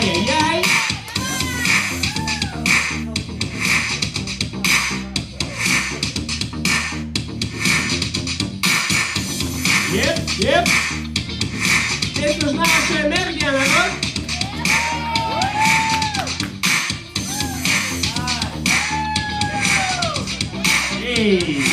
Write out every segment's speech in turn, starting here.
Ай-яй-яй. Еп. Здесь нужна ваша энергия, народ. Эй.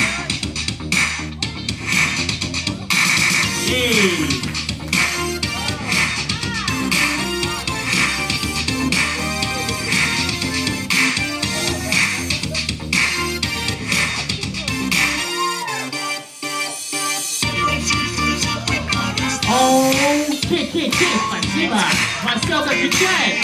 Спасибо! Васек отвечает!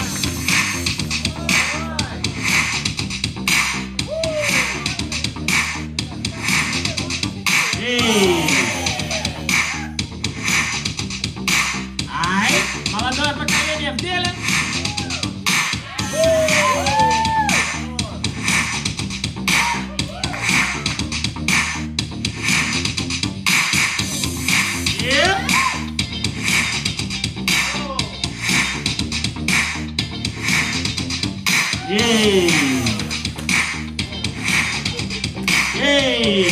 Ай! Молодое поколение в деле! Ей! Ей!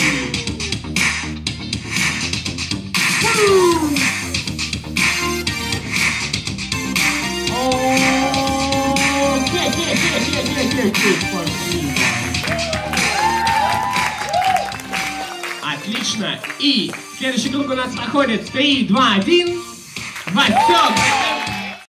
Отлично! И следующий круг у нас проходит 3, 2, 1. Васек!